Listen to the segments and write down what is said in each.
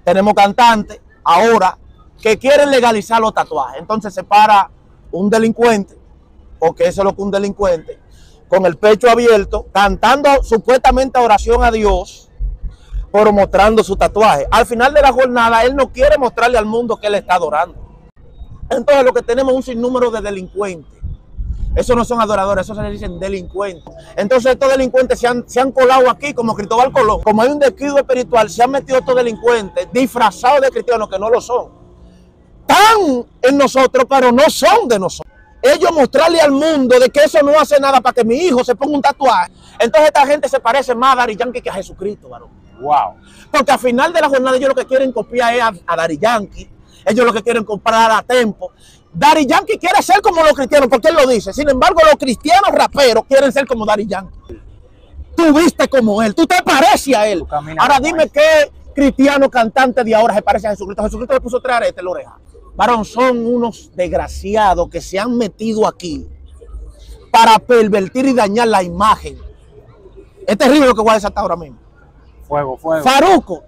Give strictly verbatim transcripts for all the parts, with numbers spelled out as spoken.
Tenemos cantantes ahora que quieren legalizar los tatuajes. Entonces se para un delincuente, porque eso es lo que un delincuente, con el pecho abierto, cantando supuestamente oración a Dios, pero mostrando su tatuaje. Al final de la jornada, él no quiere mostrarle al mundo que él está adorando. Entonces lo que tenemos es un sinnúmero de delincuentes. Esos no son adoradores, esos se les dicen delincuentes. Entonces estos delincuentes se han, se han colado aquí como Cristóbal Colón. Como hay un descuido espiritual, se han metido estos delincuentes disfrazados de cristianos que no lo son. Están en nosotros, pero no son de nosotros. Ellos mostrarle al mundo de que eso no hace nada para que mi hijo se ponga un tatuaje. Entonces esta gente se parece más a Daddy Yankee que a Jesucristo, varón. Wow. Porque al final de la jornada ellos lo que quieren copiar es a, a Daddy Yankee. Ellos lo que quieren comprar a Tempo. Daddy Yankee quiere ser como los cristianos, porque él lo dice. Sin embargo, los cristianos raperos quieren ser como Daddy Yankee. Tú viste como él, tú te pareces a él. Ahora dime qué cristiano cantante de ahora se parece a Jesucristo. Jesucristo le puso tres aretes en la oreja. Varón, son unos desgraciados que se han metido aquí para pervertir y dañar la imagen. Es terrible lo que voy a desatar ahora mismo. Fuego, fuego. Farruko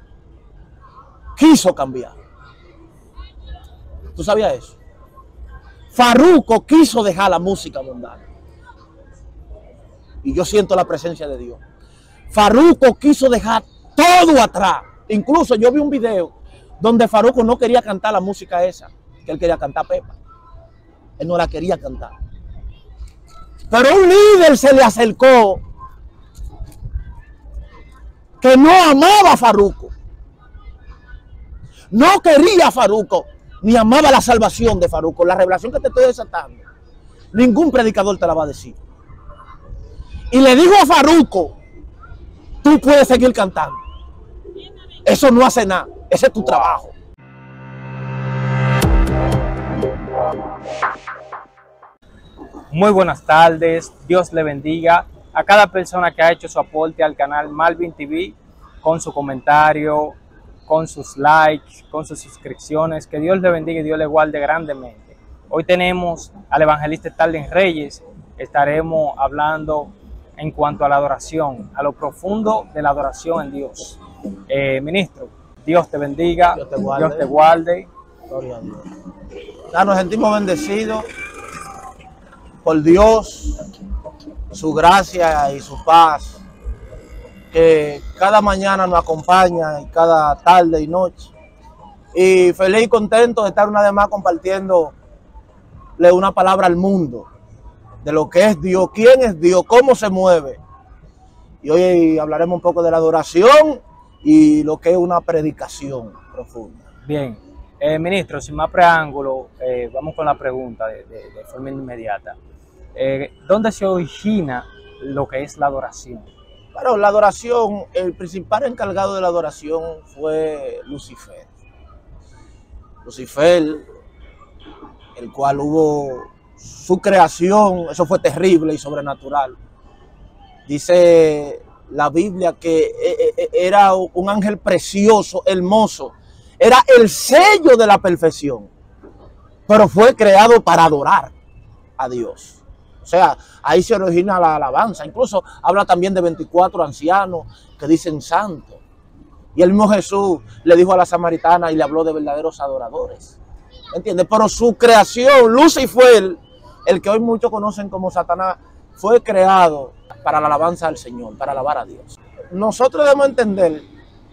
quiso cambiar. ¿Tú sabías eso? Farruko quiso dejar la música mundana. Y yo siento la presencia de Dios. Farruko quiso dejar todo atrás. Incluso yo vi un video donde Farruko no quería cantar la música esa, que él quería cantar Pepa. Él no la quería cantar. Pero un líder se le acercó que no amaba a Farruko. No quería a Farruko, ni amaba la salvación de Farruko. La revelación que te estoy desatando, ningún predicador te la va a decir. Y le dijo a Farruko, tú puedes seguir cantando. Eso no hace nada. Ese es tu trabajo. Muy buenas tardes. Dios le bendiga a cada persona que ha hecho su aporte al canal Malvin T V con su comentario, con sus likes, con sus suscripciones. Que Dios le bendiga y Dios le guarde grandemente. Hoy tenemos al evangelista Starling Reyes. Estaremos hablando en cuanto a la adoración, a lo profundo de la adoración en Dios. Eh, ministro, Dios te bendiga, Dios te guarde. Dios te guarde. Gloria a Dios. Ya nos sentimos bendecidos por Dios, su gracia y su paz, que cada mañana nos acompaña y cada tarde y noche. Y feliz y contento de estar una vez más compartiéndole una palabra al mundo de lo que es Dios, quién es Dios, cómo se mueve. Y hoy hablaremos un poco de la adoración y lo que es una predicación profunda. Bien, eh, ministro, sin más preámbulo, eh, vamos con la pregunta de, de, de forma inmediata. Eh, ¿Dónde se origina lo que es la adoración? Bueno, la adoración, el principal encargado de la adoración fue Lucifer. Lucifer, el cual hubo su creación, eso fue terrible y sobrenatural. Dice la Biblia que era un ángel precioso, hermoso. Era el sello de la perfección. Pero fue creado para adorar a Dios. O sea, ahí se origina la alabanza. Incluso habla también de veinticuatro ancianos que dicen santo. Y el mismo Jesús le dijo a la samaritana y le habló de verdaderos adoradores. ¿Entiendes? Pero su creación, Lucifer, el que hoy muchos conocen como Satanás, fue creado para la alabanza al Señor, para alabar a Dios. Nosotros debemos entender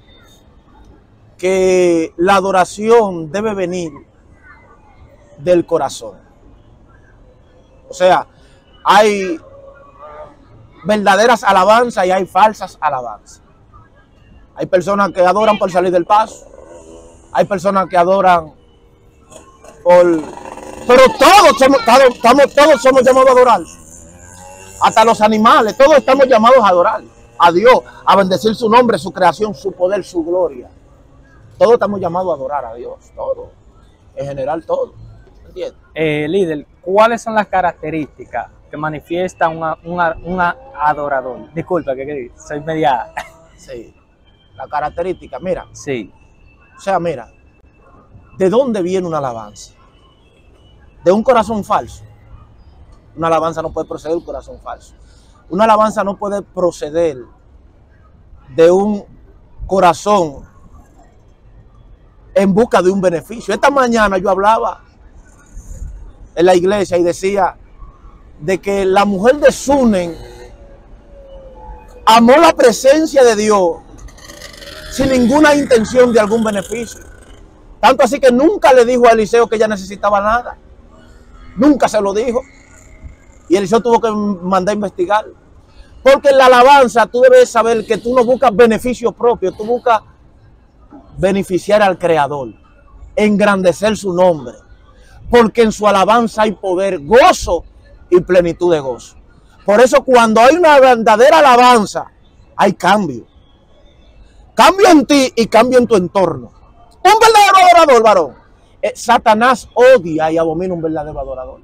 que la adoración debe venir del corazón. O sea, hay verdaderas alabanzas y hay falsas alabanzas. Hay personas que adoran por salir del paso. Hay personas que adoran por... Pero todos somos, todos, estamos, todos somos llamados a adorar. Hasta los animales, todos estamos llamados a adorar a Dios, a bendecir su nombre, su creación, su poder, su gloria. Todos estamos llamados a adorar a Dios, todos. En general, todos. ¿Entiendes? Eh, líder, ¿cuáles son las características que manifiesta una, una, una adorador? Disculpa, que, que soy media... Sí, la característica, mira. Sí. O sea, mira, ¿de dónde viene una alabanza? De un corazón falso. Una alabanza no puede proceder de un corazón falso. Una alabanza no puede proceder de un corazón en busca de un beneficio. Esta mañana yo hablaba en la iglesia y decía de que la mujer de Sunem amó la presencia de Dios sin ninguna intención de algún beneficio. Tanto así que nunca le dijo a Eliseo que ella necesitaba nada. Nunca se lo dijo. Y Eliseo tuvo que mandar a investigar. Porque en la alabanza tú debes saber que tú no buscas beneficio propio, tú buscas beneficiar al Creador, engrandecer su nombre. Porque en su alabanza hay poder, gozo y plenitud de gozo. Por eso cuando hay una verdadera alabanza, hay cambio. Cambio en ti y cambio en tu entorno. Un verdadero adorador, varón. Eh, Satanás odia y abomina un verdadero adorador.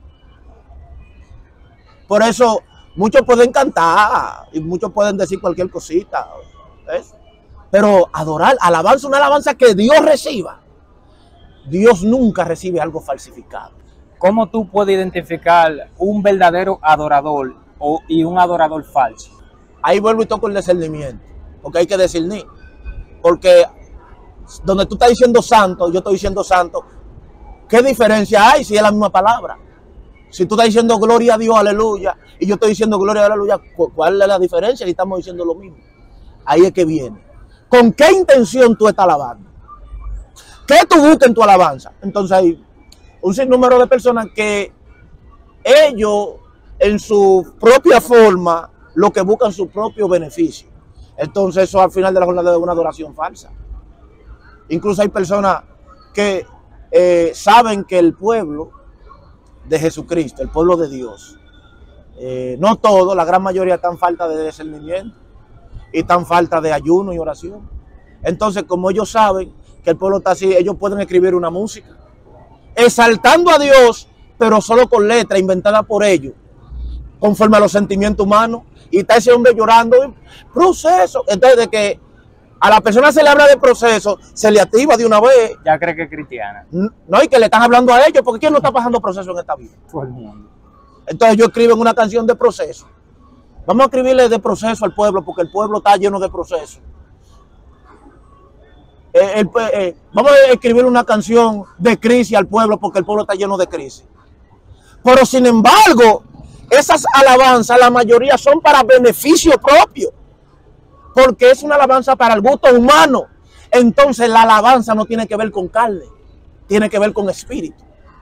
Por eso muchos pueden cantar y muchos pueden decir cualquier cosita. Eso. Pero adorar, alabanza, una alabanza que Dios reciba. Dios nunca recibe algo falsificado. ¿Cómo tú puedes identificar un verdadero adorador o, y un adorador falso? Ahí vuelvo y toco el discernimiento. Porque hay que discernir. Porque donde tú estás diciendo santo, yo estoy diciendo santo, ¿qué diferencia hay si es la misma palabra? Si tú estás diciendo gloria a Dios, aleluya, y yo estoy diciendo gloria a aleluya, ¿cuál es la diferencia si estamos diciendo lo mismo? Ahí es que viene. ¿Con qué intención tú estás alabando? ¿Qué tú buscas en tu alabanza? Entonces hay un sinnúmero de personas que ellos, en su propia forma, lo que buscan su propio beneficio. Entonces eso al final de la jornada es una adoración falsa. Incluso hay personas que eh, saben que el pueblo de Jesucristo, el pueblo de Dios, eh, no todo, la gran mayoría están falta de discernimiento y están falta de ayuno y oración. Entonces, como ellos saben que el pueblo está así, ellos pueden escribir una música exaltando a Dios, pero solo con letra inventada por ellos, conforme a los sentimientos humanos. Y está ese hombre llorando, proceso. Entonces, de que a la persona se le habla de proceso, se le activa de una vez. Ya cree que es cristiana. No, y que le están hablando a ellos, porque ¿quién no está pasando proceso en esta vida? Todo el mundo. Entonces ellos escriben una canción de proceso. Vamos a escribirle de proceso al pueblo, porque el pueblo está lleno de proceso. Eh, el, eh, vamos a escribir una canción de crisis al pueblo, porque el pueblo está lleno de crisis. Pero sin embargo, esas alabanzas, la mayoría son para beneficio propio, porque es una alabanza para el gusto humano. Entonces la alabanza no tiene que ver con carne, tiene que ver con espíritu.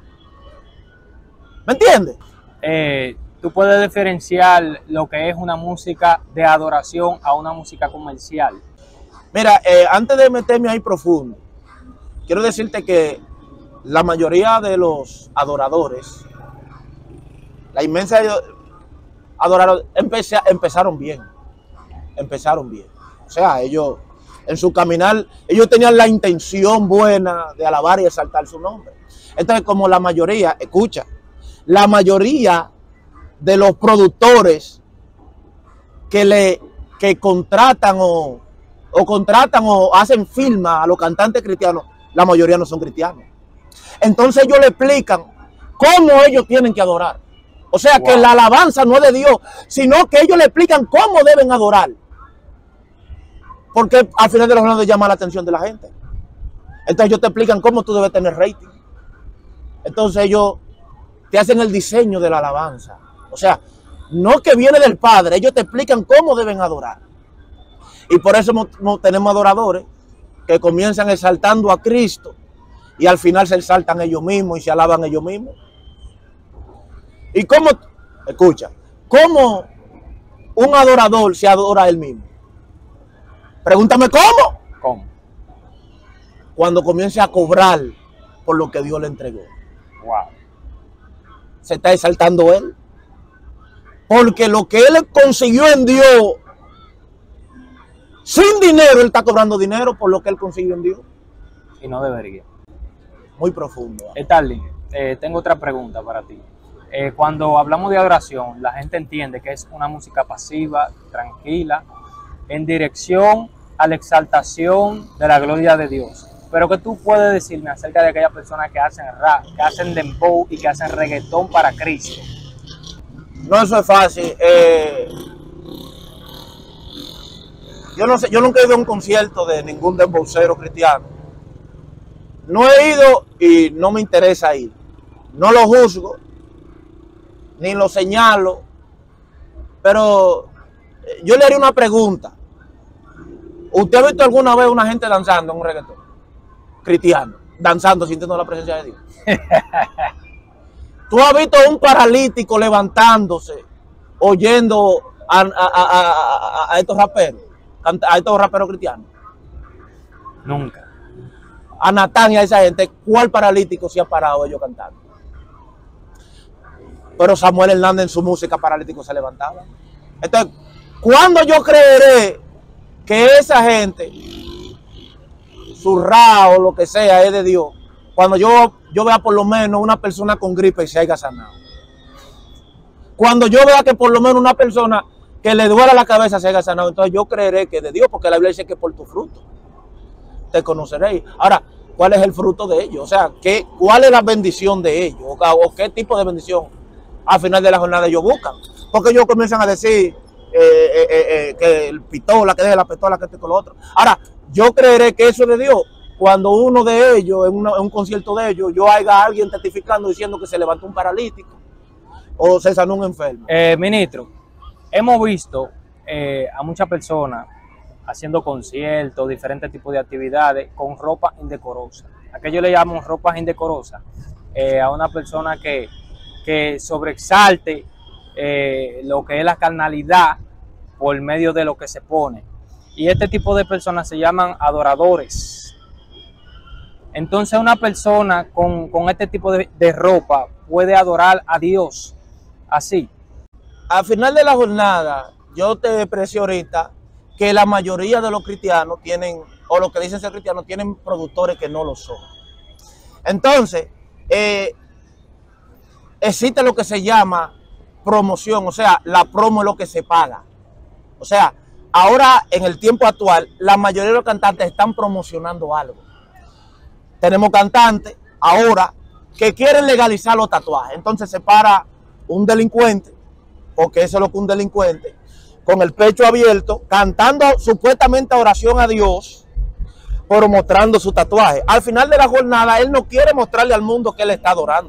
¿Me entiendes? Eh, tú puedes diferenciar lo que es una música de adoración a una música comercial. Mira, eh, antes de meterme ahí profundo, quiero decirte que la mayoría de los adoradores, la inmensa adoradores, empecé, empezaron bien, empezaron bien. O sea, ellos en su caminar, ellos tenían la intención buena de alabar y exaltar su nombre. Entonces, como la mayoría, escucha, la mayoría de los productores que le que contratan o, o contratan o hacen firma a los cantantes cristianos, la mayoría no son cristianos. Entonces ellos le explican cómo ellos tienen que adorar. O sea, wow, que la alabanza no es de Dios, sino que ellos le explican cómo deben adorar. Porque al final de la jornada llama la atención de la gente. Entonces ellos te explican cómo tú debes tener rating. Entonces ellos te hacen el diseño de la alabanza. O sea, no que viene del Padre, ellos te explican cómo deben adorar. Y por eso tenemos adoradores que comienzan exaltando a Cristo y al final se exaltan ellos mismos y se alaban ellos mismos. ¿Y cómo? Escucha, ¿cómo un adorador se adora a él mismo? Pregúntame cómo. ¿Cómo? Cuando comience a cobrar por lo que Dios le entregó. Wow. Se está exaltando él. Porque lo que él consiguió en Dios, sin dinero, él está cobrando dinero por lo que él consiguió en Dios. Y no debería. Muy profundo. ¿eh? Starling, eh, tengo otra pregunta para ti. Eh, cuando hablamos de adoración, la gente entiende que es una música pasiva, tranquila, en dirección a la exaltación de la gloria de Dios. Pero ¿qué tú puedes decirme acerca de aquellas personas que hacen rap, que hacen dembow y que hacen reggaetón para Cristo? No, eso es fácil. Eh, yo no sé, yo nunca he ido a un concierto de ningún dembowcero cristiano. No he ido y no me interesa ir. No lo juzgo, ni lo señalo, pero yo le haría una pregunta. ¿Usted ha visto alguna vez una gente danzando en un reggaetón cristiano? Danzando, sintiendo la presencia de Dios. ¿Tú has visto un paralítico levantándose, oyendo a, a, a, a, a estos raperos, a estos raperos cristianos? Nunca. A Natán y a esa gente, ¿cuál paralítico se ha parado ellos cantando? Pero Samuel Hernández en su música paralítico se levantaba. Entonces, ¿cuándo yo creeré que esa gente, su ra o lo que sea, es de Dios? Cuando yo, yo vea por lo menos una persona con gripe y se haya sanado. Cuando yo vea que por lo menos una persona que le duela la cabeza se haya sanado, entonces yo creeré que es de Dios, porque la Biblia dice que por tu fruto te conoceréis. Ahora, ¿cuál es el fruto de ellos? O sea, ¿qué, ¿cuál es la bendición de ellos? O, o qué tipo de bendición al final de la jornada ellos buscan. Porque ellos comienzan a decir eh, eh, eh, que el pistola, que deje la pistola, que este con lo otro. Ahora, yo creeré que eso es de Dios cuando uno de ellos, en, una, en un concierto de ellos, yo haya a alguien testificando diciendo que se levantó un paralítico o se sanó un enfermo. Eh, ministro, hemos visto eh, a muchas personas haciendo conciertos, diferentes tipos de actividades con ropa indecorosa. Aquello le llamamos ropa indecorosa eh, a una persona que, que sobreexalte eh, lo que es la carnalidad por medio de lo que se pone. Y este tipo de personas se llaman adoradores. Entonces una persona con, con este tipo de, de ropa puede adorar a Dios así. Al final de la jornada, yo te expresé ahorita que la mayoría de los cristianos tienen, o los que dicen ser cristianos, tienen productores que no lo son. Entonces, eh, existe lo que se llama promoción, o sea, la promo es lo que se paga. O sea, ahora en el tiempo actual, la mayoría de los cantantes están promocionando algo. Tenemos cantantes ahora que quieren legalizar los tatuajes. Entonces se para un delincuente, porque eso es lo que un delincuente, con el pecho abierto, cantando supuestamente oración a Dios, pero mostrando su tatuaje. Al final de la jornada, él no quiere mostrarle al mundo que él está adorando.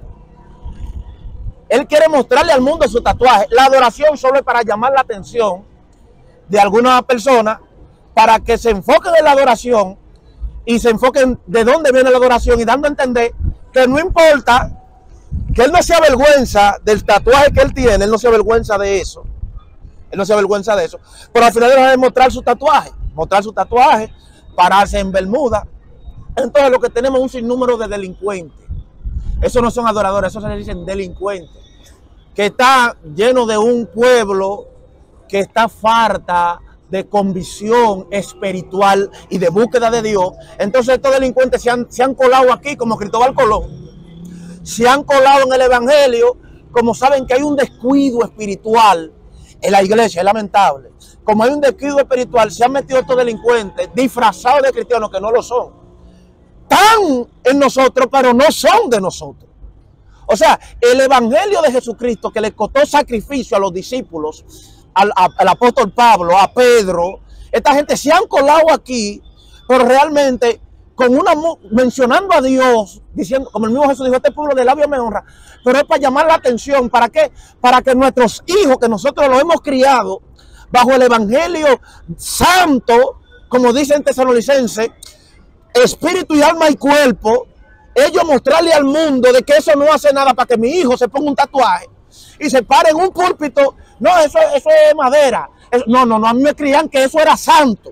Él quiere mostrarle al mundo su tatuaje. La adoración solo es para llamar la atención de alguna persona, para que se enfoquen en la adoración y se enfoquen de dónde viene la adoración, y dando a entender que no importa, que él no se avergüenza del tatuaje que él tiene, él no se avergüenza de eso. Él no se avergüenza de eso. Pero al final él va a mostrar su tatuaje, mostrar su tatuaje, pararse en Bermuda. Entonces lo que tenemos es un sinnúmero de delincuentes. Esos no son adoradores, esos se les dicen delincuentes. Que está lleno de un pueblo que está farta de convicción espiritual y de búsqueda de Dios. Entonces estos delincuentes se han, se han colado aquí como Cristóbal Colón. Se han colado en el evangelio, como saben que hay un descuido espiritual en la iglesia, es lamentable. Como hay un descuido espiritual, se han metido estos delincuentes disfrazados de cristianos que no lo son. Están en nosotros, pero no son de nosotros. O sea, el evangelio de Jesucristo, que le costó sacrificio a los discípulos, al, a, al apóstol Pablo, a Pedro, esta gente se han colado aquí, pero realmente con una mencionando a Dios, diciendo, como el mismo Jesús dijo, este pueblo de labio me honra, pero es para llamar la atención. ¿Para qué? Para que nuestros hijos, que nosotros los hemos criado bajo el evangelio santo, como dicen Tesalonicenses, espíritu y alma y cuerpo, ellos mostrarle al mundo de que eso no hace nada para que mi hijo se ponga un tatuaje y se pare en un púlpito. No, eso, eso es madera. No, no, no, a mí me creían que eso era santo.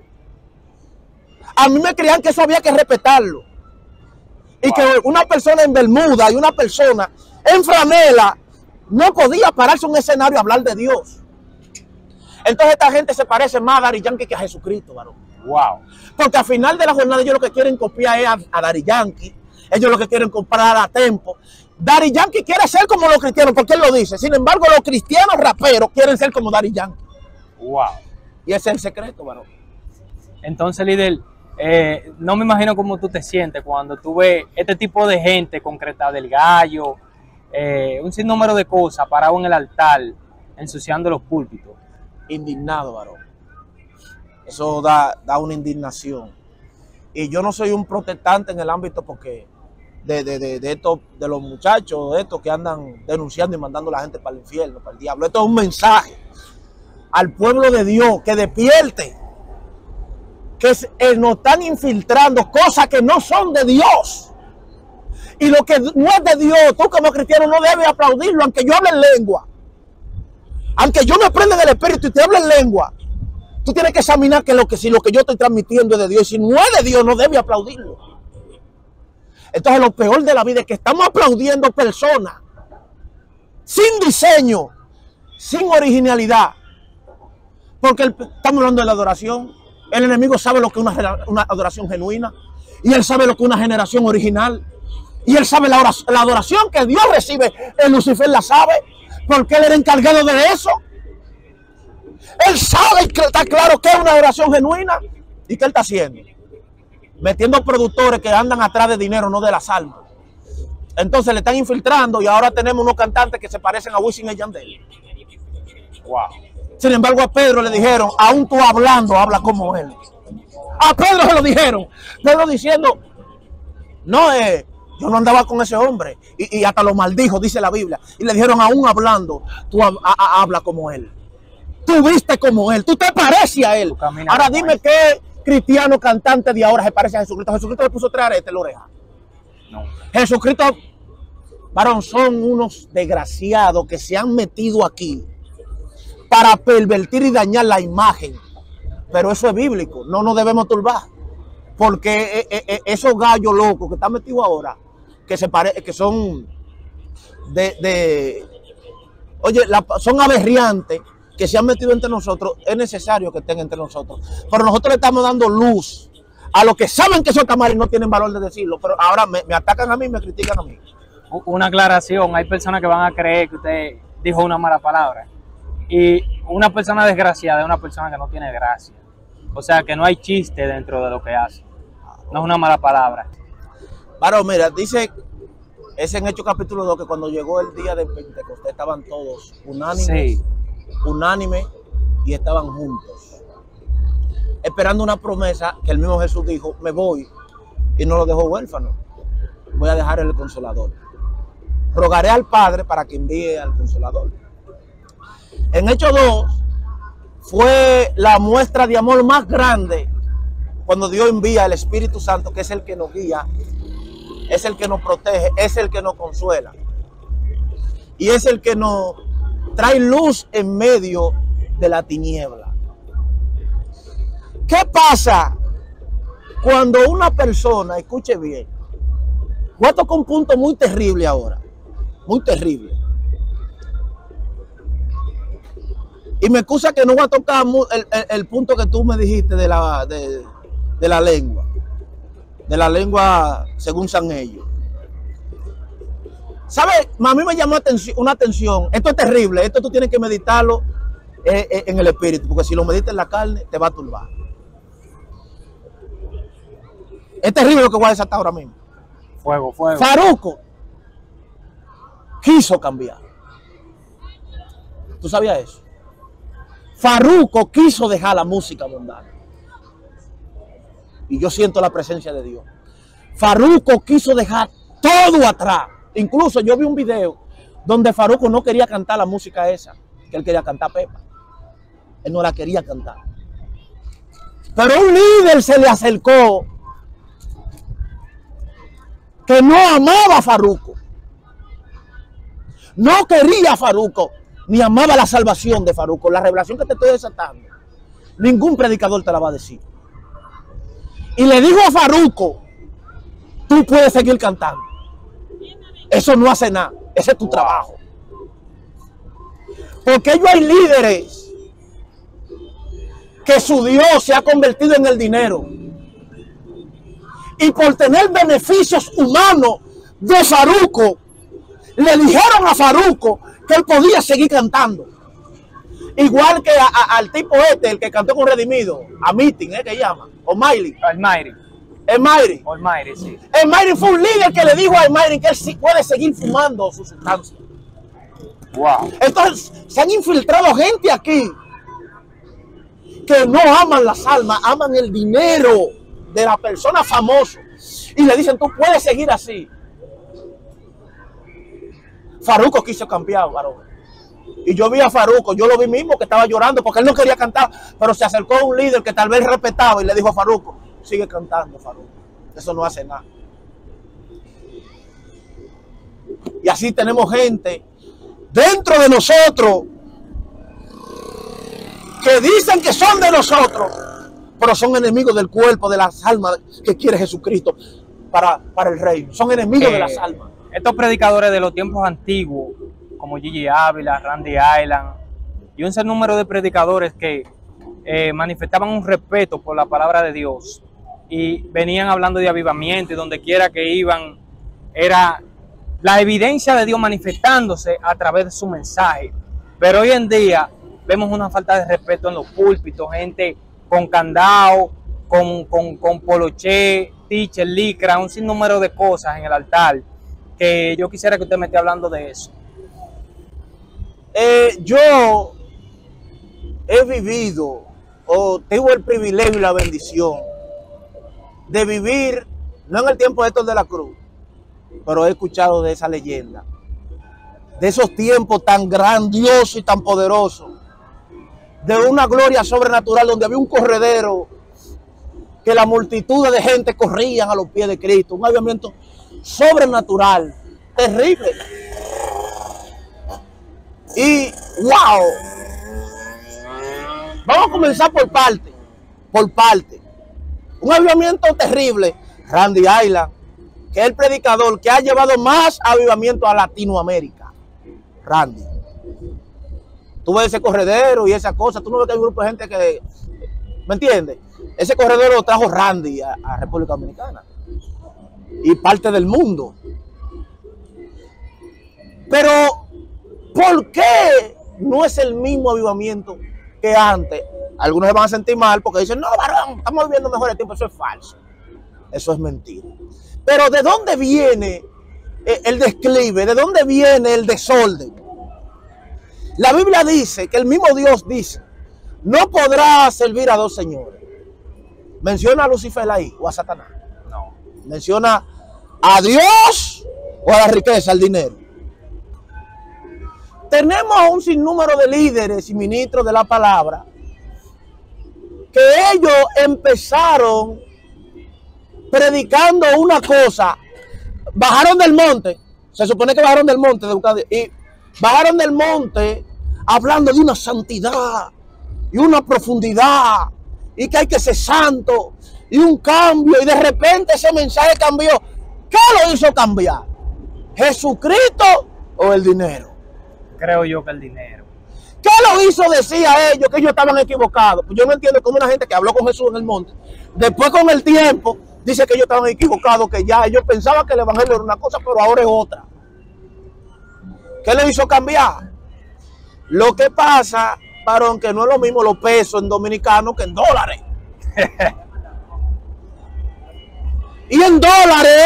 A mí me creían que eso había que respetarlo. Y wow, que una persona en Bermuda y una persona en franela no podía pararse en un escenario a hablar de Dios. Entonces esta gente se parece más a Daddy Yankee que a Jesucristo, varón. Wow. Porque al final de la jornada ellos lo que quieren copiar es a, a Daddy Yankee. Ellos lo que quieren comprar a Tempo. Daddy Yankee quiere ser como los cristianos, porque él lo dice. Sin embargo, los cristianos raperos quieren ser como Daddy Yankee. Wow. Y ese es el secreto, varón. Entonces, líder, eh, no me imagino cómo tú te sientes cuando tú ves este tipo de gente concreta del gallo, eh, un sinnúmero de cosas parado en el altar, ensuciando los púlpitos. Indignado, varón. Eso da, da una indignación. Y yo no soy un protestante en el ámbito porque de, de, de, de, estos, de los muchachos estos que andan denunciando y mandando a la gente para el infierno, para el diablo. Esto es un mensaje al pueblo de Dios que despierte, que se, eh, nos están infiltrando cosas que no son de Dios. Y lo que no es de Dios, tú como cristiano no debes aplaudirlo, aunque yo hable en lengua. Aunque yo me aprenda del Espíritu y te hable en lengua, tú tienes que examinar que, lo que si lo que yo estoy transmitiendo es de Dios. Y si no es de Dios, no debes aplaudirlo. Entonces lo peor de la vida es que estamos aplaudiendo personas sin diseño, sin originalidad. Porque el, estamos hablando de la adoración. El enemigo sabe lo que es una, una adoración genuina. Y él sabe lo que es una generación original. Y él sabe la, oración, la adoración que Dios recibe. El Lucifer la sabe. Porque él era encargado de eso. Él sabe que está claro que es una adoración genuina. ¿Y qué él está haciendo? Metiendo productores que andan atrás de dinero, no de las almas. Entonces le están infiltrando y ahora tenemos unos cantantes que se parecen a Wisin y Yandel. Wow. Sin embargo, a Pedro le dijeron, aún tú hablando, habla como él. A Pedro se lo dijeron. Pedro diciendo, no, eh, yo no andaba con ese hombre. Y, y hasta lo maldijo, dice la Biblia. Y le dijeron, aún hablando, tú hablas como él. Tú viste como él, tú te pareces a él. Ahora dime qué cristiano cantante de ahora se parece a Jesucristo. Jesucristo le puso tres aretes en la oreja. No. Jesucristo, varón, son unos desgraciados que se han metido aquí para pervertir y dañar la imagen. Pero eso es bíblico, no nos debemos turbar. Porque eh, eh, esos gallos locos que están metidos ahora, que se pare, que son de, de oye, la, son aberriantes, que se han metido entre nosotros, es necesario que estén entre nosotros. Pero nosotros le estamos dando luz a los que saben que son tamales y no tienen valor de decirlo. Pero ahora me, me atacan a mí y me critican a mí. Una aclaración, hay personas que van a creer que usted dijo una mala palabra. Y una persona desgraciada es una persona que no tiene gracia. O sea, que no hay chiste dentro de lo que hace. No es una mala palabra. Varón, mira, dice, es en Hechos capítulo dos, que cuando llegó el día de Pentecostés estaban todos unánimes. Sí. Unánime y estaban juntos esperando una promesa que el mismo Jesús dijo, me voy, y no lo dejó huérfano, voy a dejar el Consolador, rogaré al Padre para que envíe al Consolador. En Hechos dos fue la muestra de amor más grande cuando Dios envía al Espíritu Santo, que es el que nos guía, es el que nos protege, es el que nos consuela y es el que nos trae luz en medio de la tiniebla. ¿Qué pasa cuando una persona, escuche bien, voy a tocar un punto muy terrible ahora, muy terrible. Y me excusa que no voy a tocar el, el, el punto que tú me dijiste de la, de, de la lengua, de la lengua según San Ellos. ¿Sabes? A mí me llamó atención, una atención. Esto es terrible. Esto tú tienes que meditarlo eh, eh, en el espíritu. Porque si lo meditas en la carne, te va a turbar. Es terrible lo que voy a desatar ahora mismo. Fuego, fuego. Farruko quiso cambiar. ¿Tú sabías eso? Farruko quiso dejar la música mundana. Y yo siento la presencia de Dios. Farruko quiso dejar todo atrás. Incluso yo vi un video donde Farruko no quería cantar la música esa, que él quería cantar Pepa. Él no la quería cantar. Pero un líder se le acercó que no amaba a Farruko. No quería a Farruko, ni amaba la salvación de Farruko. La revelación que te estoy desatando, ningún predicador te la va a decir. Y le dijo a Farruko, tú puedes seguir cantando. Eso no hace nada, ese es tu trabajo. Porque ellos hay líderes que su Dios se ha convertido en el dinero. Y por tener beneficios humanos de Farruko, le dijeron a Farruko que él podía seguir cantando. Igual que a, a, al tipo este, el que cantó con Redimido, a Meeting, ¿eh? Que llama, o Miley. El Miley. El Mayri. El Mayri, sí. El Mayri fue un líder que le dijo al Mayri que él sí puede seguir fumando su sustancia. Wow. Entonces, se han infiltrado gente aquí que no aman las almas, aman el dinero de la persona famosa. Y le dicen, tú puedes seguir así. Farruko quiso cambiar, varón. Y yo vi a Farruko, yo lo vi mismo que estaba llorando porque él no quería cantar, pero se acercó a un líder que tal vez respetaba y le dijo a Farruko, sigue cantando, Farruko, eso no hace nada. Y así tenemos gente dentro de nosotros que dicen que son de nosotros, pero son enemigos del cuerpo, de las almas que quiere Jesucristo para, para el reino. Son enemigos eh, de las almas. Estos predicadores de los tiempos antiguos, como Gigi Ávila, Randy Island, y un sinnúmero de predicadores que eh, manifestaban un respeto por la palabra de Dios y venían hablando de avivamiento, y donde quiera que iban era la evidencia de Dios manifestándose a través de su mensaje. Pero hoy en día vemos una falta de respeto en los púlpitos, gente con candado, con, con, con poloché, teacher, licra, un sinnúmero de cosas en el altar, que yo quisiera que usted me esté hablando de eso. Eh, yo he vivido, o tengo el privilegio y la bendición de vivir, no en el tiempo de Héctor de la Cruz, pero he escuchado de esa leyenda, de esos tiempos tan grandiosos y tan poderosos, de una gloria sobrenatural donde había un corredero que la multitud de gente corrían a los pies de Cristo, un avivamiento sobrenatural, terrible. Y wow, vamos a comenzar por parte, por parte. Un avivamiento terrible, Randy Island, que es el predicador que ha llevado más avivamiento a Latinoamérica. Randy. Tú ves ese corredero y esa cosa, tú no ves que hay un grupo de gente que, ¿me entiendes? Ese corredero lo trajo Randy a, a República Dominicana y parte del mundo. Pero, ¿por qué no es el mismo avivamiento que antes? Algunos se van a sentir mal porque dicen, no, varón, estamos viviendo mejor el tiempo. Eso es falso. Eso es mentira. Pero ¿de dónde viene el declive? ¿De dónde viene el desorden? La Biblia dice que el mismo Dios dice, no podrá servir a dos señores. ¿Menciona a Lucifer ahí o a Satanás? No. ¿Menciona a Dios o a la riqueza, al dinero? Tenemos un sinnúmero de líderes y ministros de la palabra que ellos empezaron predicando una cosa, bajaron del monte, se supone que bajaron del monte y bajaron del monte hablando de una santidad y una profundidad y que hay que ser santo y un cambio, y de repente ese mensaje cambió. ¿Qué lo hizo cambiar? ¿Jesucristo o el dinero? Creo yo que el dinero. ¿Qué lo hizo decir a ellos que ellos estaban equivocados? Pues yo no entiendo cómo una gente que habló con Jesús en el monte, después con el tiempo, dice que ellos estaban equivocados, que ya ellos pensaban que el evangelio era una cosa, pero ahora es otra. ¿Qué le hizo cambiar? Lo que pasa, varón, que no es lo mismo los pesos en dominicanos que en dólares. Y en dólares,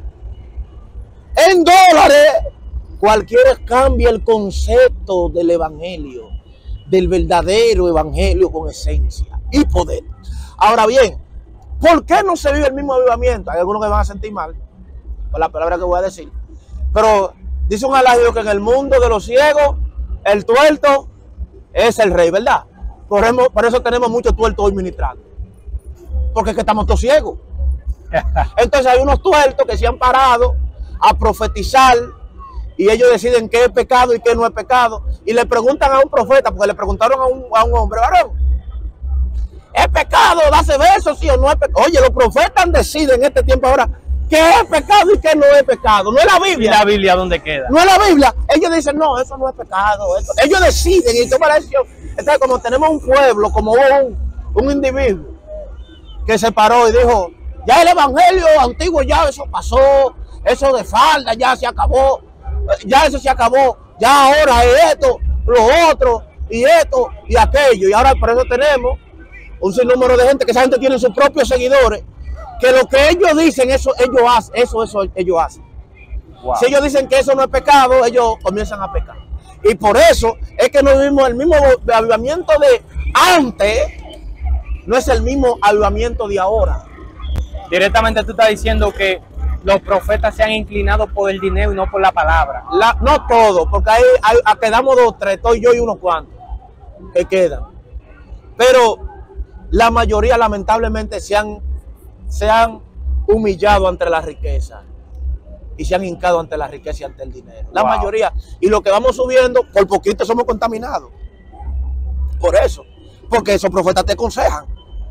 en dólares, cualquiera cambia el concepto del evangelio, del verdadero evangelio con esencia y poder. Ahora bien, ¿por qué no se vive el mismo avivamiento? Hay algunos que van a sentir mal por la palabra que voy a decir, pero dice un adagio que en el mundo de los ciegos, el tuerto es el rey, ¿verdad? Por eso, por eso tenemos muchos tuertos hoy ministrando, porque es que estamos todos ciegos. Entonces hay unos tuertos que se han parado a profetizar y ellos deciden qué es pecado y qué no es pecado, y le preguntan a un profeta, porque le preguntaron a un, a un hombre, varón, ¿es pecado darse besos, sí o no es pecado? Oye, los profetas deciden en este tiempo ahora qué es pecado y qué no es pecado. No es la Biblia. ¿Y la Biblia dónde queda? No es la Biblia. Ellos dicen, no, eso no es pecado. Eso. Ellos deciden y toman la decisión. Entonces, como tenemos un pueblo, como un, un individuo que se paró y dijo, ya el evangelio antiguo, ya eso pasó, eso de falda ya se acabó, ya eso se acabó, ya ahora es esto, lo otro, y esto, y aquello. Y ahora por eso tenemos un sinnúmero de gente, que esa gente tiene sus propios seguidores, que lo que ellos dicen, eso ellos hacen, eso, eso ellos hacen. Wow. Si ellos dicen que eso no es pecado, ellos comienzan a pecar. Y por eso es que no vivimos el mismo avivamiento de antes, no es el mismo avivamiento de ahora. Directamente tú estás diciendo que los profetas se han inclinado por el dinero y no por la palabra. La, no todo, porque ahí, ahí quedamos dos, tres, estoy yo y unos cuantos que quedan. Pero la mayoría lamentablemente se han, se han humillado ante la riqueza y se han hincado ante la riqueza y ante el dinero. La wow. mayoría. Y lo que vamos subiendo, por poquito somos contaminados. Por eso. Porque esos profetas te aconsejan.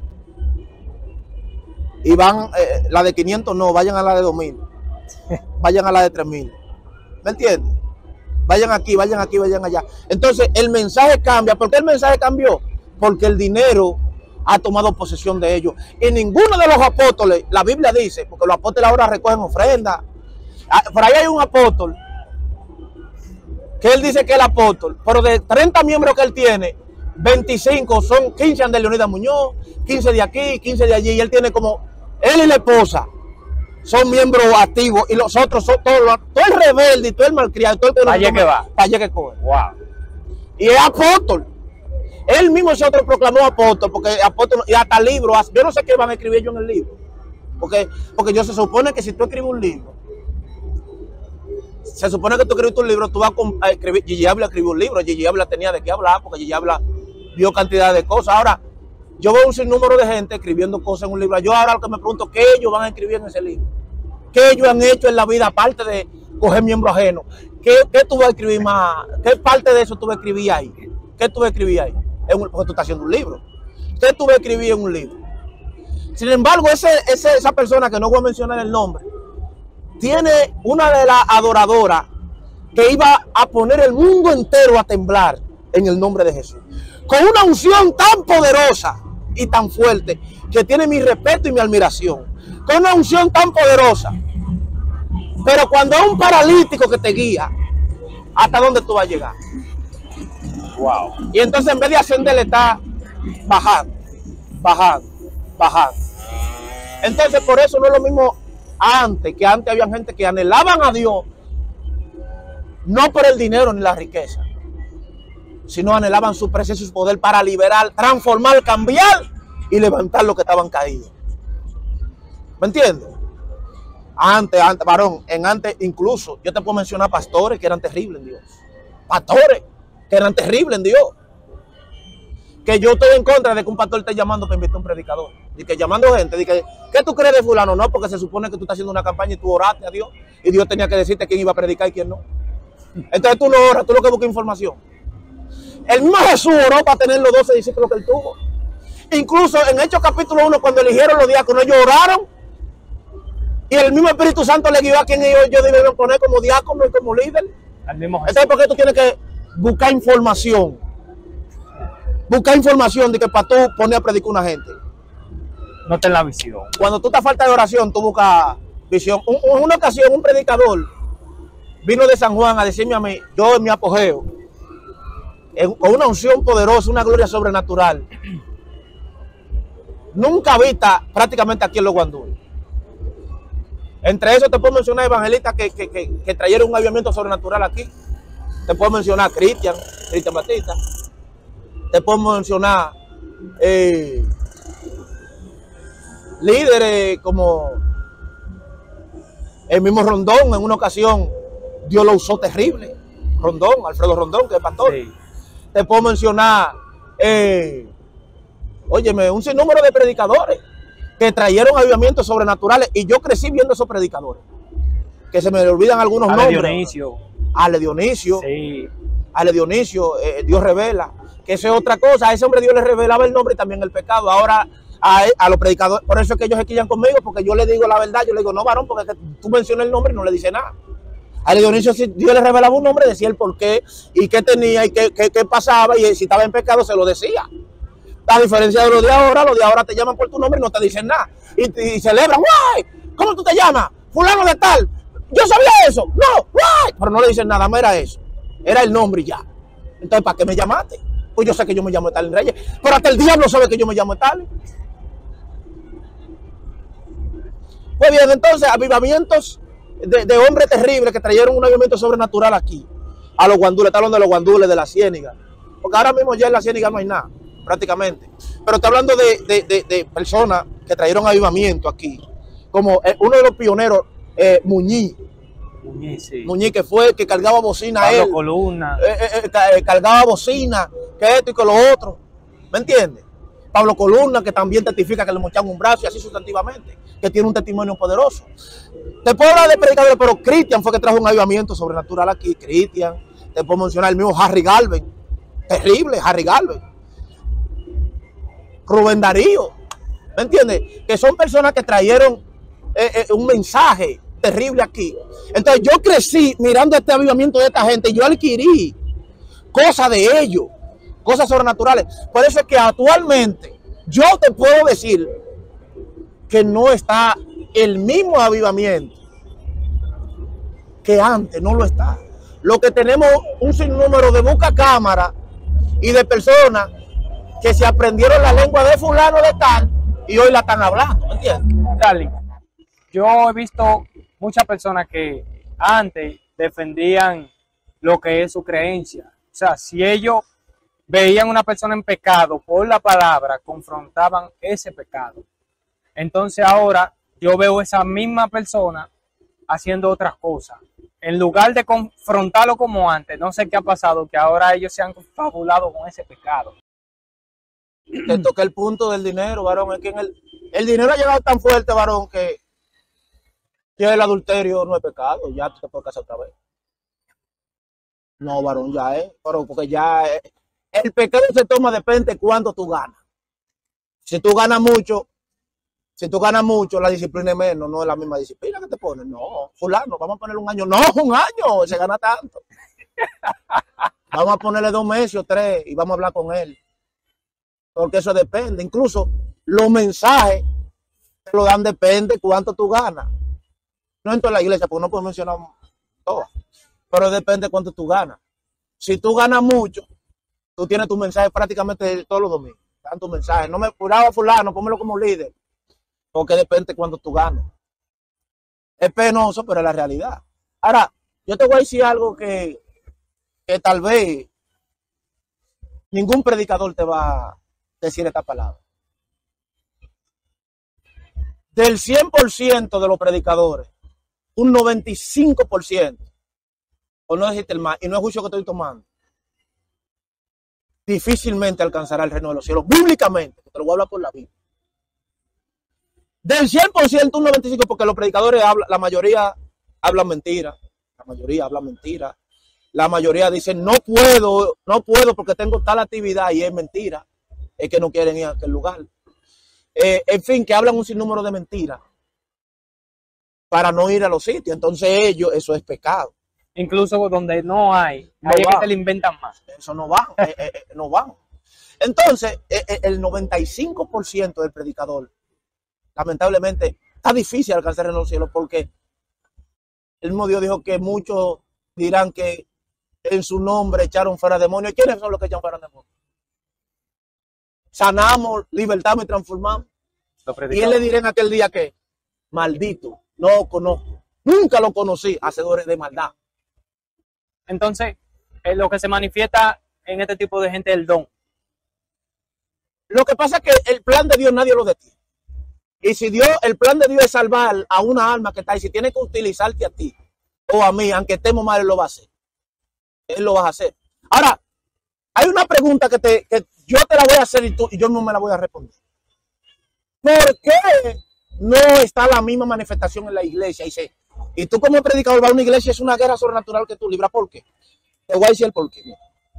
Y van, eh, la de quinientos no, vayan a la de dos mil. Vayan a la de tres mil. ¿Me entiendes? Vayan aquí, vayan aquí, vayan allá. Entonces, el mensaje cambia. ¿Por qué el mensaje cambió? Porque el dinero ha tomado posesión de ellos. Y ninguno de los apóstoles, la Biblia dice, porque los apóstoles ahora recogen ofrendas. Por ahí hay un apóstol que él dice que es el apóstol, pero de treinta miembros que él tiene, veinticinco son quince de Leonidas Muñoz, quince de aquí, quince de allí, y él tiene como, él y la esposa son miembros activos, y los otros son todos, todo el rebelde y todo el malcriado, todo el que no allá que va, allá que coge. Wow. Y es apóstol. Él mismo se autoproclamó apóstol, porque apóstol, y hasta libros, yo no sé qué van a escribir yo en el libro, porque, porque yo se supone que si tú escribes un libro, se supone que tú escribiste un libro, tú vas a escribir, Gigi Ávila escribió un libro, Gigi Ávila tenía de qué hablar, porque Gigi Ávila vio cantidad de cosas. Ahora, yo veo un sinnúmero de gente escribiendo cosas en un libro. Yo ahora lo que me pregunto, ¿qué ellos van a escribir en ese libro? ¿Qué ellos han hecho en la vida, aparte de coger miembros ajenos? ¿Qué, qué tú vas a escribir más? ¿Qué parte de eso tú vas a escribir ahí? ¿Qué tú vas a escribir ahí? En un, porque tú estás haciendo un libro. ¿Qué tú vas a escribir en un libro? Sin embargo, ese, ese, esa persona, que no voy a mencionar el nombre, tiene una de las adoradoras que iba a poner el mundo entero a temblar en el nombre de Jesús. Con una unción tan poderosa y tan fuerte que tiene mi respeto y mi admiración. Con una unción tan poderosa. Pero cuando es un paralítico que te guía, ¿hasta dónde tú vas a llegar? Wow. Y entonces en vez de ascenderle está bajando, bajando, bajando. Entonces por eso no es lo mismo antes, que antes había gente que anhelaban a Dios, no por el dinero ni la riqueza, sino anhelaban su presencia y su poder para liberar, transformar, cambiar y levantar los que estaban caídos. ¿Me entiendes? Antes, antes, varón, en antes incluso, yo te puedo mencionar pastores que eran terribles en Dios. Pastores que eran terribles en Dios. Que yo estoy en contra de que un pastor esté llamando para invitar a un predicador. Y que llamando gente, y que, ¿qué tú crees de fulano? No, porque se supone que tú estás haciendo una campaña y tú oraste a Dios. Y Dios tenía que decirte quién iba a predicar y quién no. Entonces tú no oras, tú lo que buscas información. El mismo Jesús oró para tener los doce discípulos que él tuvo. Incluso en Hechos capítulo uno, cuando eligieron los diáconos, ellos oraron. Y el mismo Espíritu Santo le guió a quien ellos, ellos debieron poner como diácono y como líder. Al mismo Jesús. Entonces, ¿por qué tú tienes que buscar información? Buscar información de que para tú poner a predicar una gente. No ten la visión. Cuando tú te falta de oración, tú buscas visión. Un, un, una ocasión, un predicador vino de San Juan a decirme a mí, yo en mi apogeo, en, con una unción poderosa, una gloria sobrenatural, nunca vista prácticamente aquí en los guandules. Entre eso te puedo mencionar evangelistas que, que, que, que trajeron un avivamiento sobrenatural aquí. Te puedo mencionar Cristian, Cristian Batista. Te puedo mencionar eh, líderes como el mismo Rondón. En una ocasión Dios lo usó terrible. Rondón, Alfredo Rondón, que es pastor. Sí. Te puedo mencionar, eh, óyeme, un sinnúmero de predicadores que trajeron avivamientos sobrenaturales, y yo crecí viendo esos predicadores. Que se me olvidan algunos Ale nombres. Dionisio. Ale Dionisio. Sí. Ale Dionisio, eh, Dios revela. Que eso es otra cosa. A ese hombre Dios le revelaba el nombre y también el pecado. Ahora a, a los predicadores, por eso es que ellos se quillan conmigo, porque yo le digo la verdad. Yo le digo, no, varón, porque tú mencionas el nombre y no le dice nada. A Ale Dionisio, si Dios le revelaba un nombre, decía el por qué y qué tenía y qué, qué, qué pasaba, y si estaba en pecado se lo decía. A diferencia de los de ahora, los de ahora te llaman por tu nombre y no te dicen nada. Y, y, y celebran, ¡guay! ¿Cómo tú te llamas? Fulano de tal. Yo sabía eso. No, ¡guay! Pero no le dicen nada más, era eso. Era el nombre y ya. Entonces, ¿para qué me llamaste? Pues yo sé que yo me llamo Stalin Reyes, pero hasta el diablo sabe que yo me llamo Stalin. Pues bien, entonces, avivamientos de, de hombres terribles que trajeron un avivamiento sobrenatural aquí, a los guandules, está hablando de los guandules, de la ciéniga. Porque ahora mismo ya en la ciéniga no hay nada, prácticamente. Pero está hablando de, de, de, de personas que trajeron avivamiento aquí. Como uno de los pioneros, eh, Muñiz. Muñiz, sí. Muñiz, que fue el que cargaba bocina a Pablo él. Columna. Eh, eh, eh, cargaba bocina, que esto y que lo otro. ¿Me entiendes? Pablo Columna, que también testifica que le mochan un brazo y así sustantivamente, que tiene un testimonio poderoso. Te puedo hablar de predicadores, pero Cristian fue que trajo un avivamiento sobrenatural aquí. Cristian, te puedo mencionar el mismo Harry Galvin, terrible Harry Galvin. Rubén Darío, ¿me entiendes? Que son personas que trajeron eh, eh, un mensaje terrible aquí. Entonces yo crecí mirando este avivamiento de esta gente y yo adquirí cosas de ellos, cosas sobrenaturales. Por eso es que actualmente yo te puedo decir que no está el mismo avivamiento que antes, no lo está. Lo que tenemos un sinnúmero de busca cámara y de personas que se aprendieron la lengua de fulano de tal y hoy la están hablando, ¿me entiendes? Dale. Yo he visto muchas personas que antes defendían lo que es su creencia. O sea, si ellos veían una persona en pecado por la palabra, confrontaban ese pecado. Entonces ahora yo veo esa misma persona haciendo otras cosas. En lugar de confrontarlo como antes, no sé qué ha pasado, que ahora ellos se han confabulado con ese pecado. Te toqué el punto del dinero, varón. Es que en el, el dinero ha llegado tan fuerte, varón, que, que el adulterio no es pecado. Ya te puedes casar otra vez. No, varón, ya es. Pero porque ya es, el pecado se toma depende de cuánto tú ganas. Si tú ganas mucho, si tú ganas mucho, la disciplina es menos, no es la misma disciplina que te ponen. No, fulano, vamos a ponerle un año. No, un año, se gana tanto. Vamos a ponerle dos meses o tres y vamos a hablar con él. Porque eso depende. Incluso los mensajes te lo dan depende cuánto tú ganas. No en toda la iglesia, porque no puedo mencionar todas. Pero depende cuánto tú ganas. Si tú ganas mucho, tú tienes tu mensaje prácticamente todos los domingos. Dan tu mensaje. No me curaba fulano, pónmelo como líder. Porque depende cuánto tú ganas. Es penoso, pero es la realidad. Ahora, yo te voy a decir algo que, que tal vez ningún predicador te va a decir esta palabra. Del cien por ciento de los predicadores, un noventa y cinco por ciento, o no decirte el más, y no es juicio que estoy tomando, difícilmente alcanzará el reino de los cielos, bíblicamente, te lo voy a hablar por la Biblia. Del cien por ciento, un noventa y cinco por ciento, porque los predicadores hablan, la mayoría hablan mentira, la mayoría hablan mentira, la mayoría dicen no puedo, no puedo porque tengo tal actividad y es mentira. Es que no quieren ir a aquel lugar. Eh, en fin, que hablan un sinnúmero de mentiras para no ir a los sitios. Entonces ellos, eso es pecado. Incluso donde no hay, no hay que se le inventan más. Eso no van, eh, eh, no van. Entonces, eh, eh, el noventa y cinco por ciento del predicador, lamentablemente, está difícil alcanzar en los cielos porque el mismo Dios dijo que muchos dirán que en su nombre echaron fuera demonios. ¿Quiénes son los que echan fuera demonios? Sanamos, libertamos y transformamos. Y él le diré en aquel día que, maldito, no conozco, nunca lo conocí, hacedores de maldad. Entonces, eh, lo que se manifiesta en este tipo de gente es el don. Lo que pasa es que el plan de Dios nadie lo detiene. Y si Dios, el plan de Dios es salvar a una alma que está ahí, si tiene que utilizarte a ti o a mí, aunque estemos mal, él lo va a hacer. Él lo va a hacer. Ahora, hay una pregunta que, te, que yo te la voy a hacer y, tú, y yo no me la voy a responder. ¿Por qué no está la misma manifestación en la iglesia? Y, se, y tú como predicador vas a una iglesia, es una guerra sobrenatural que tú libras. ¿Por qué? Te voy a decir el por qué.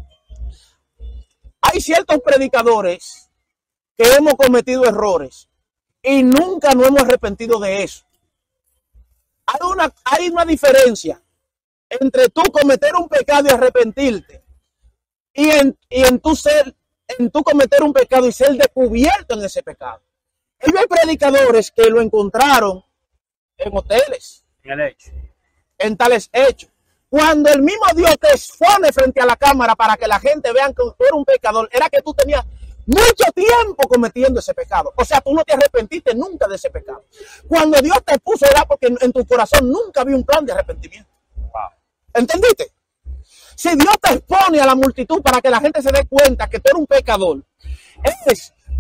Hay ciertos predicadores que hemos cometido errores y nunca nos hemos arrepentido de eso. Hay una, hay una diferencia entre tú cometer un pecado y arrepentirte y en, y en tu ser, en tu cometer un pecado y ser descubierto en ese pecado. Y hay predicadores que lo encontraron en hoteles, en el hecho, en tales hechos. Cuando el mismo Dios te expone frente a la cámara para que la gente vea que tú eres un pecador, era que tú tenías mucho tiempo cometiendo ese pecado. O sea, tú no te arrepentiste nunca de ese pecado. Cuando Dios te puso, era porque en, en tu corazón nunca había un plan de arrepentimiento. Wow. ¿Entendiste? Si Dios te expone a la multitud para que la gente se dé cuenta que tú eres un pecador, es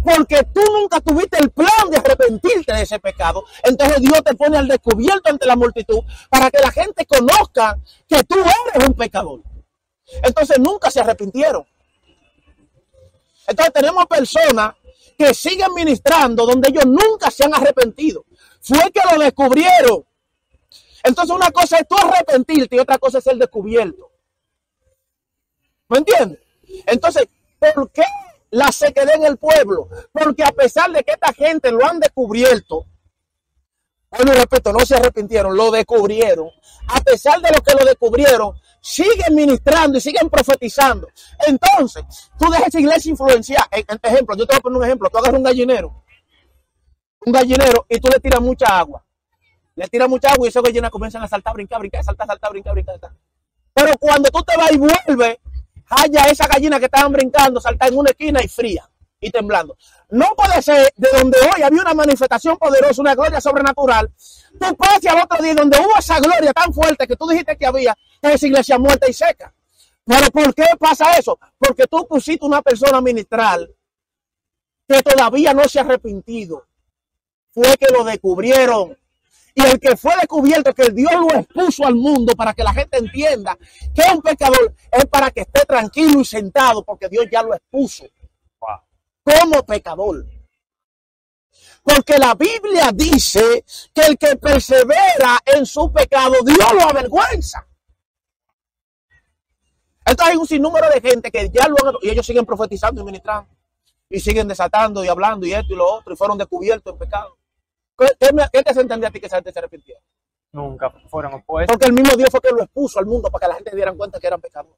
porque tú nunca tuviste el plan de arrepentirte de ese pecado. Entonces Dios te pone al descubierto ante la multitud para que la gente conozca que tú eres un pecador. Entonces nunca se arrepintieron. Entonces tenemos personas que siguen ministrando donde ellos nunca se han arrepentido. Fue que lo descubrieron. Entonces una cosa es tú arrepentirte y otra cosa es el descubierto. ¿Me entiendes? Entonces, ¿por qué la sequedad en el pueblo? Porque a pesar de que esta gente lo han descubierto, bueno, respeto, no se arrepintieron, lo descubrieron. A pesar de lo que lo descubrieron, siguen ministrando y siguen profetizando. Entonces, tú dejas esa iglesia influenciar. Ejemplo, yo te voy a poner un ejemplo. Tú agarras un gallinero, un gallinero y tú le tiras mucha agua. Le tiras mucha agua y esas gallinas comienzan a saltar, brincar, brincar, saltar, saltar, brincar, brincar, saltar. Pero cuando tú te vas y vuelves, haya esa gallina que estaban brincando, saltar en una esquina y fría y temblando. No puede ser de donde hoy había una manifestación poderosa, una gloria sobrenatural. Tú pases al otro día donde hubo esa gloria tan fuerte que tú dijiste que había, esa iglesia muerta y seca. Pero ¿por qué pasa eso? Porque tú pusiste una persona ministral que todavía no se ha arrepentido. Fue que lo descubrieron. Y el que fue descubierto, que Dios lo expuso al mundo para que la gente entienda que es un pecador, es para que esté tranquilo y sentado, porque Dios ya lo expuso como pecador. Porque la Biblia dice que el que persevera en su pecado, Dios lo avergüenza. Entonces hay un sinnúmero de gente que ya lo han, y ellos siguen profetizando y ministrando, y siguen desatando y hablando y esto y lo otro, y fueron descubiertos en pecado. ¿Qué, qué te hace entender a ti que esa gente se arrepintió? Nunca fueron opuestos. Porque el mismo Dios fue que lo expuso al mundo para que la gente se dieran cuenta que eran pecadores.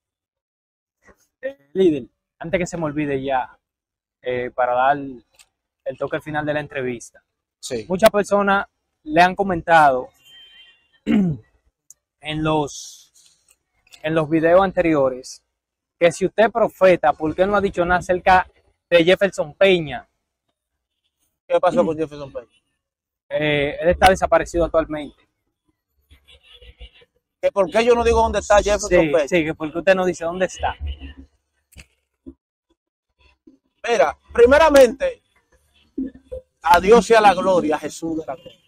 Eh, líder, antes que se me olvide ya, eh, para dar el toque final de la entrevista. Sí. Muchas personas le han comentado en los, en los videos anteriores que si usted es profeta, ¿por qué no ha dicho nada acerca de Jefferson Peña? ¿Qué pasó con Jefferson Peña? Eh, él está desaparecido actualmente. ¿Que ¿Por qué yo no digo dónde está Jefferson sí, Peña? Sí, que porque usted no dice dónde está. Mira, primeramente, a Dios sea la gloria, a Jesús de la gloria.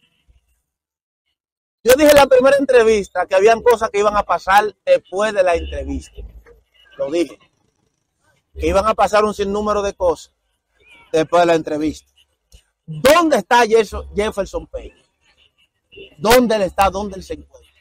Yo dije en la primera entrevista que habían cosas que iban a pasar después de la entrevista. Lo dije. Que iban a pasar un sinnúmero de cosas después de la entrevista. ¿Dónde está Jefferson Peña? ¿Dónde él está? ¿Dónde él se encuentra?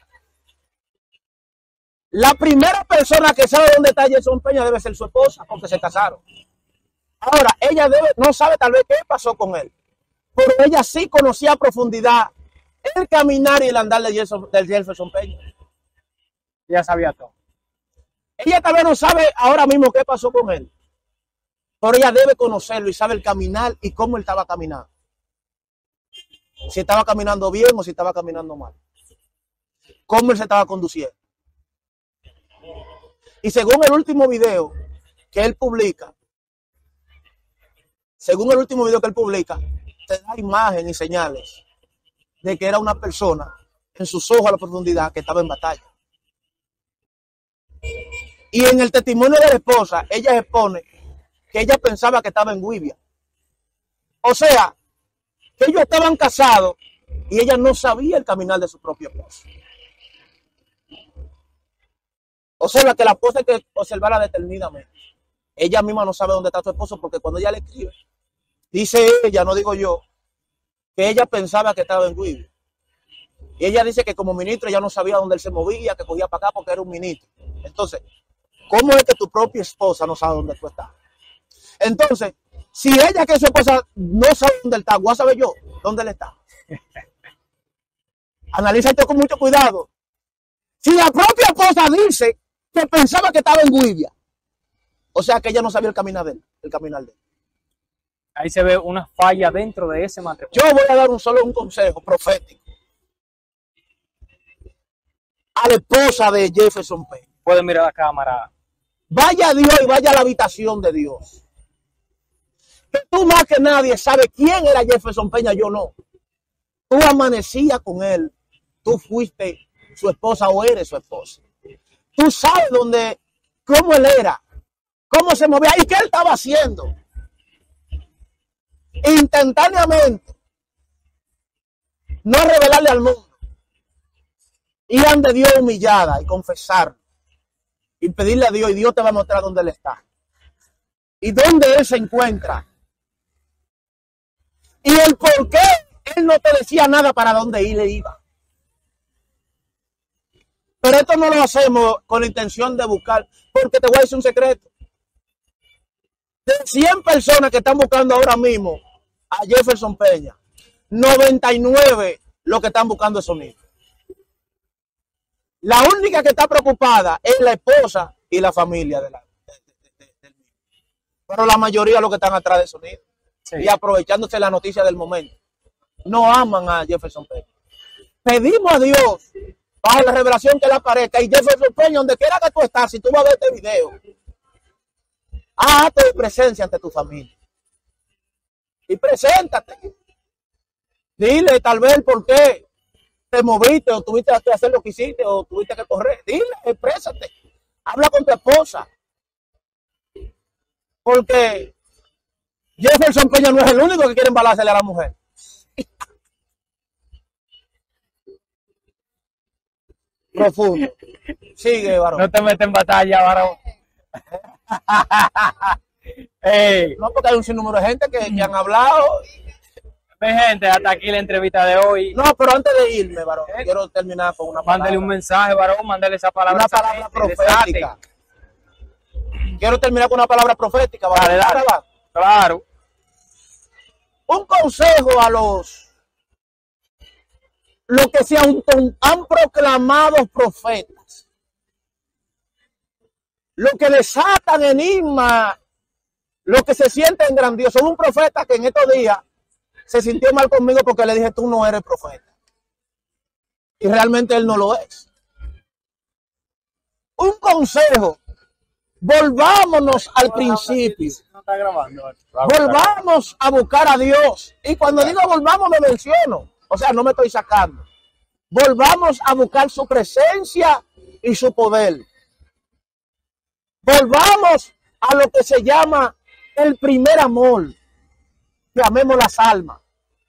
La primera persona que sabe dónde está Jefferson Peña debe ser su esposa, porque se casaron. Ahora, ella debe, no sabe tal vez qué pasó con él, pero ella sí conocía a profundidad el caminar y el andar de Jefferson, del Jefferson Peña. Ya sabía todo. Ella tal vez no sabe ahora mismo qué pasó con él, pero ella debe conocerlo y sabe el caminar y cómo él estaba caminando. Si estaba caminando bien o si estaba caminando mal. Cómo él se estaba conduciendo. Y según el último video que él publica, según el último video que él publica, te da imagen y señales de que era una persona en sus ojos a la profundidad que estaba en batalla. Y en el testimonio de la esposa, ella expone que ella pensaba que estaba en Guibia. O sea, que ellos estaban casados y ella no sabía el caminar de su propio esposo. Observa que la esposa hay que observarla detenidamente. Ella misma no sabe dónde está su esposo porque cuando ella le escribe, dice ella, no digo yo, que ella pensaba que estaba en Guibia. Y ella dice que como ministro ella no sabía dónde él se movía, que cogía para acá porque era un ministro. Entonces, ¿cómo es que tu propia esposa no sabe dónde tú estás? Entonces, si ella que es su esposa no sabe dónde él está, voy a saber yo dónde él está. Analiza esto con mucho cuidado. Si la propia esposa dice que pensaba que estaba en Guibia, o sea que ella no sabía el caminar de él, el caminar de él. Ahí se ve una falla dentro de ese matrimonio. Yo voy a dar un solo un consejo profético a la esposa de Jefferson Peña. Pueden mirar la cámara. Vaya a Dios y vaya a la habitación de Dios. Que tú más que nadie sabes quién era Jefferson Peña, yo no. Tú amanecías con él, tú fuiste su esposa o eres su esposa. Tú sabes dónde, cómo él era, cómo se movía y qué él estaba haciendo. instantáneamente, no revelarle al mundo, ir ante Dios humillada y confesar y pedirle a Dios, y Dios te va a mostrar dónde Él está y dónde Él se encuentra y el por qué Él no te decía nada para dónde ir, le iba. Pero esto no lo hacemos con la intención de buscar, porque te voy a decir un secreto. De cien personas que están buscando ahora mismo a Jefferson Peña, noventa y nueve lo que están buscando es sonido. La única que está preocupada es la esposa y la familia de la, de, de, de, del mismo. Pero la mayoría lo que están atrás de sonido, sí, y aprovechándose la noticia del momento. No aman a Jefferson Peña. Pedimos a Dios, bajo la revelación que le aparezca, y Jefferson Peña, donde quiera que tú estás, si tú vas a ver este video, haz tu presencia ante tu familia. Y preséntate. Dile tal vez por qué te moviste, o tuviste que hacer lo que hiciste, o tuviste que correr. Dile, exprésate. Habla con tu esposa. Porque Jefferson Peña no es el único que quiere embalársele a la mujer. Profundo. Sigue, varón. No te metes en batalla, varón. Hey. No, porque hay un sinnúmero de gente que, que han hablado. Mi gente, hasta aquí la entrevista de hoy. No, pero antes de irme, varón, ¿Eh? quiero terminar con una palabra. Mándale un mensaje, varón, mándale esa palabra. Una palabra profética. Quiero terminar con una palabra profética, varón. Dale, dale. Claro. Un consejo a los los que se han, han proclamado profetas, los que desatan enigmas, los que se sienten grandiosos. Un profeta que en estos días se sintió mal conmigo porque le dije, tú no eres profeta. Y realmente él no lo es. Un consejo, volvámonos al principio. Volvamos a buscar a Dios. Y cuando digo volvamos me menciono. O sea, no me estoy sacando. Volvamos a buscar su presencia y su poder. Volvamos a lo que se llama el primer amor. Llamemos las almas.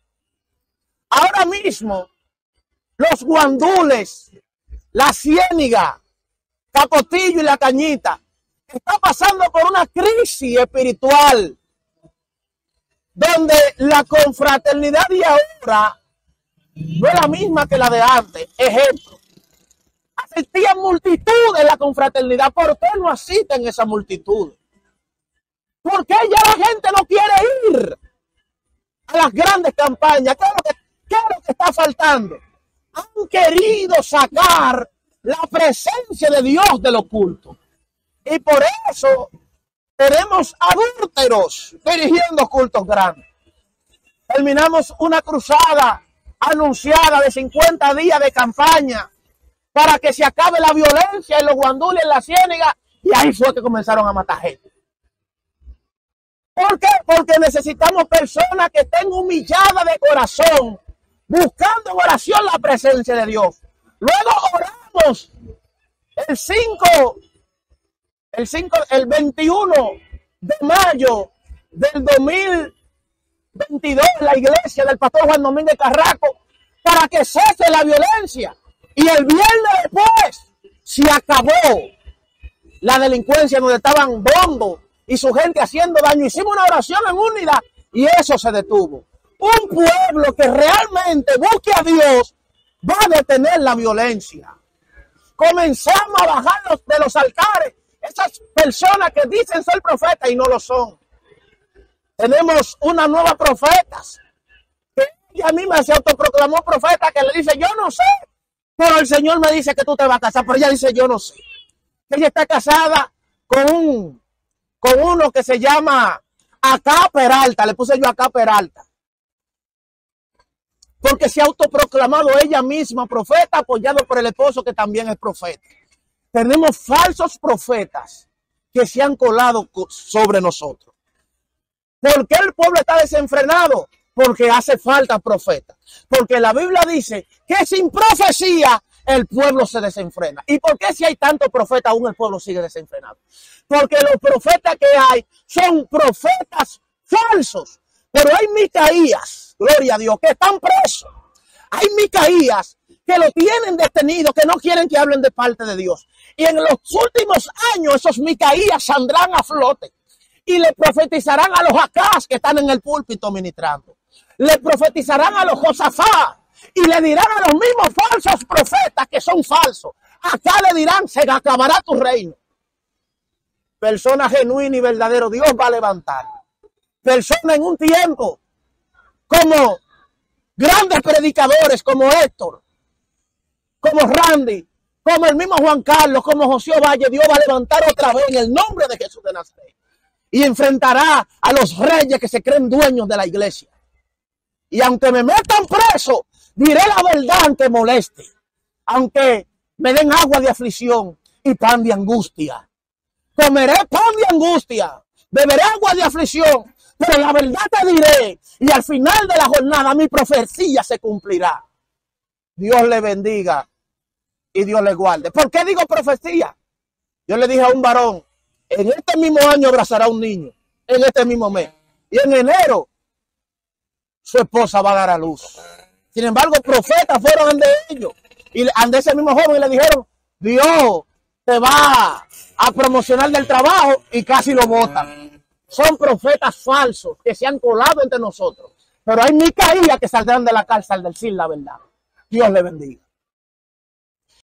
Ahora mismo, los guandules, la ciéniga, Capotillo y la Cañita, está pasando por una crisis espiritual, donde la confraternidad de ahora no es la misma que la de antes. Ejemplo, asistían multitudes en la confraternidad. ¿Por qué no asisten esa multitud? ¿Por qué ya la gente no quiere ir a las grandes campañas? ¿Qué es lo que, qué es lo que está faltando? Han querido sacar la presencia de Dios del oculto. Y por eso tenemos adúlteros dirigiendo cultos grandes. Terminamos una cruzada anunciada de cincuenta días de campaña para que se acabe la violencia en los guandules, en la ciénaga, y ahí fue que comenzaron a matar gente. ¿Por qué? Porque necesitamos personas que estén humilladas de corazón, buscando en oración la presencia de Dios. Luego oramos el cinco, el cinco, el veintiuno de mayo del dos mil veintidós en la iglesia del pastor Juan Domínguez Carraco para que cese la violencia. Y el viernes después se acabó la delincuencia donde estaban Bombo y su gente haciendo daño. Hicimos una oración en unidad y eso se detuvo. Un pueblo que realmente busque a Dios va a detener la violencia. Comenzamos a bajar de los altares esas personas que dicen ser profetas y no lo son. Tenemos una nueva profeta que ella misma se autoproclamó profeta, que le dice, yo no sé, pero el Señor me dice que tú te vas a casar, pero ella dice, yo no sé. Ella está casada con un con uno que se llama Acá Peralta, le puse yo Acá Peralta, porque se ha autoproclamado ella misma profeta, apoyado por el esposo que también es profeta. Tenemos falsos profetas que se han colado sobre nosotros. ¿Por qué el pueblo está desenfrenado? Porque hace falta profeta. Porque la Biblia dice que sin profecía el pueblo se desenfrena. ¿Y por qué si hay tantos profetas aún el pueblo sigue desenfrenado? Porque los profetas que hay son profetas falsos. Pero hay Micaías, gloria a Dios, que están presos. Hay Micaías que lo tienen detenido, que no quieren que hablen de parte de Dios. Y en los últimos años esos Micaías saldrán a flote y le profetizarán a los Acaz que están en el púlpito ministrando. Le profetizarán a los Josafat y le dirán a los mismos falsos profetas que son falsos. Acá le dirán, se acabará tu reino. Persona genuina y verdadero, Dios va a levantar. Persona en un tiempo como grandes predicadores como Héctor, como Randy, como el mismo Juan Carlos, como José Valle. Dios va a levantar otra vez en el nombre de Jesús de Nazaret y enfrentará a los reyes que se creen dueños de la iglesia. Y aunque me metan preso, diré la verdad aunque moleste, aunque me den agua de aflicción y pan de angustia. Comeré pan de angustia, beberé agua de aflicción, pero la verdad te diré, y al final de la jornada mi profecía se cumplirá. Dios le bendiga y Dios le guarde. ¿Por qué digo profecía? Yo le dije a un varón, en este mismo año abrazará a un niño, en este mismo mes, y en enero su esposa va a dar a luz. Sin embargo, profetas fueron ante ellos, y ante ese mismo joven y le dijeron, Dios te va a promocionar del trabajo, y casi lo botan. Son profetas falsos que se han colado entre nosotros. Pero hay Micaías que saldrán de la cárcel al decir la verdad. Dios le bendiga.